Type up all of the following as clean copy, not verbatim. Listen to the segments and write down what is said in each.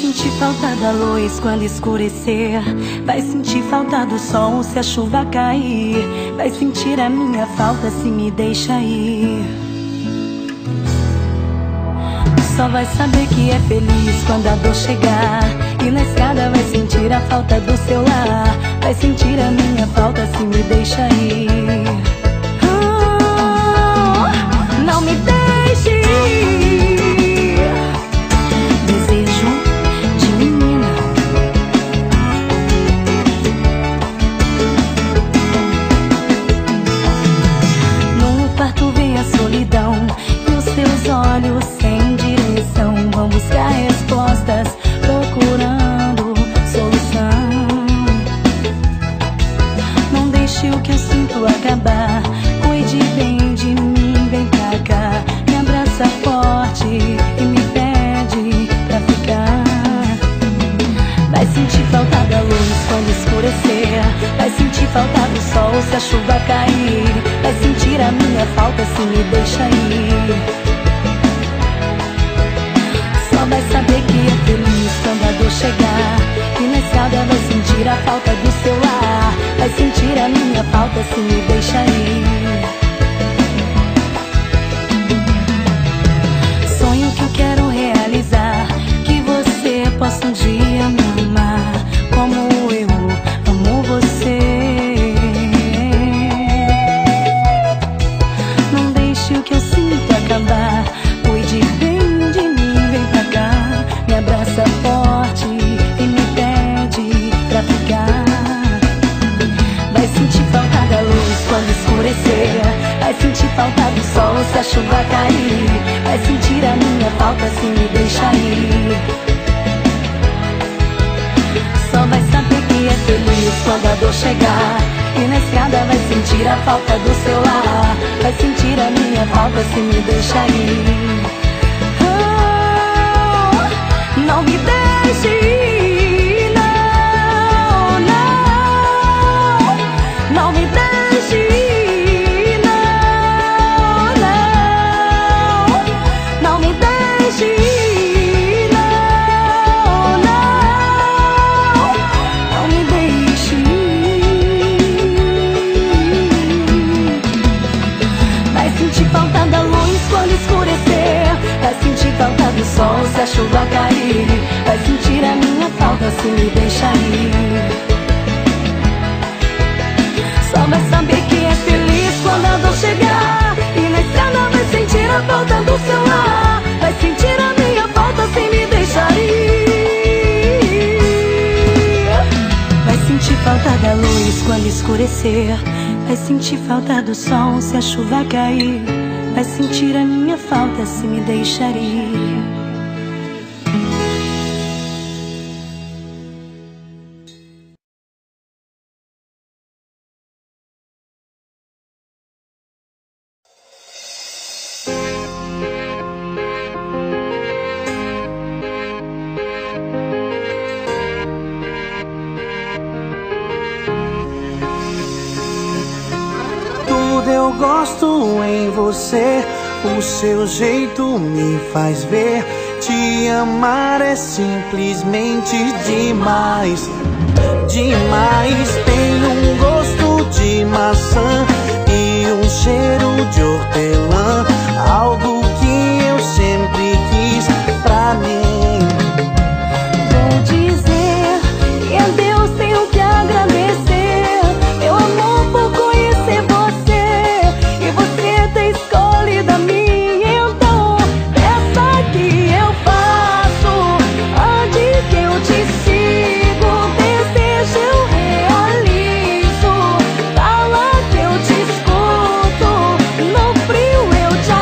sentir falta da luz quando escurecer. Vai sentir falta do sol se a chuva cair. Vai sentir a minha falta se me deixa ir. Só vai saber que é feliz quando a dor chegar. E na escada vai sentir a falta do seu lar. Vai sentir a minha falta se me deixa ir. Não me deixe ir. Desejo de menina. No quarto vem a solidão e os teus olhos sem direção vão buscar respostas, procurando solução. Não deixe o que eu sinto acabar. Cuide bem de mim, vem pra cá. Me abraça forte e me pede pra ficar. Vai sentir falta da luz quando escurecer. Vai sentir falta do sol se a chuva cair. Vai sentir a minha falta se me deixa ir. Só vai saber que é feliz quando a dor chegar. E na escada vai sentir a falta do seu lar. Vai sentir a minha falta se me deixa ir. Sonho que eu quero realizar, que você possa um dia me amar como eu amo você. Não deixe o que eu sinto acabar. Cuide bem de mim, vem pra cá. Me abraça forte e me pede pra ficar. Vai sentir falta da luz quando escurecer. Vai sentir falta do sol se a chuva cair. Vai sentir a minha falta se me deixa ir. Só vai saber que é feliz quando a dor chegar. E na escada vai sentir a falta do seu lar. Vai sentir a minha falta se me deixa ir. Não me deixe ir, não, não. Não me deixe ir, não, não. Não me deixe ir, não, não. Não me deixe ir. Vai sentir falta da luz quando escurecer. Vai sentir falta do sol se a chuva cair. Vai sentir a minha falta se me deixa ir. Só vai saber que é feliz quando a dor chegar. E na estrada vai sentir a falta do seu lar. Vai sentir a minha falta se me deixar ir. Vai sentir falta da luz quando escurecer. Vai sentir falta do sol se a chuva cair. Vai sentir a minha falta se me deixar ir. Eu gosto em você, o seu jeito me faz ver. Te amar é simplesmente demais, demais. Tem um gosto de maçã e um cheiro de hortelã, algo que eu sempre quis pra mim. Vou dizer que a Deus tenho que agradecer. Meu amor por conhecer você. Você tem escolhido a mim, então peça que eu faço. Antes que eu te sigo, desejo eu realizo. Fala que eu te escuto, no frio eu te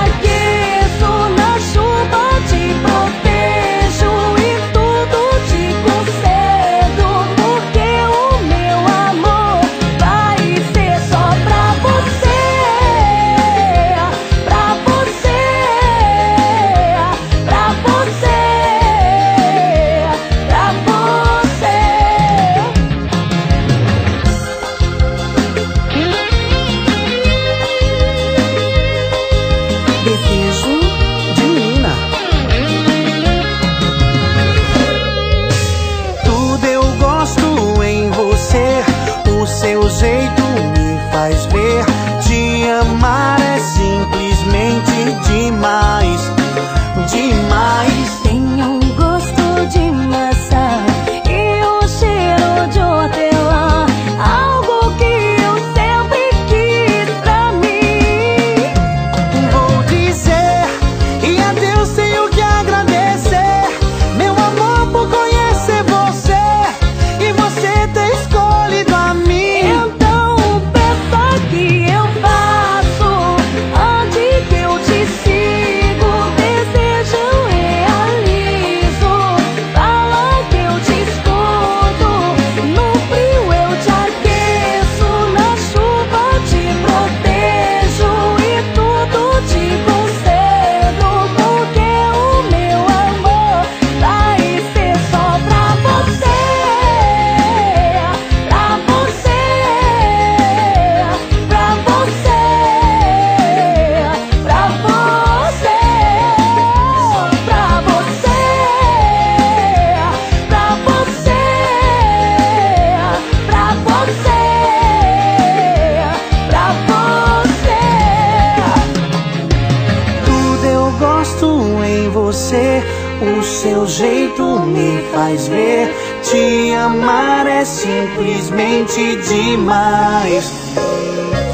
gosto em você. O seu jeito me faz ver. Te amar é simplesmente demais.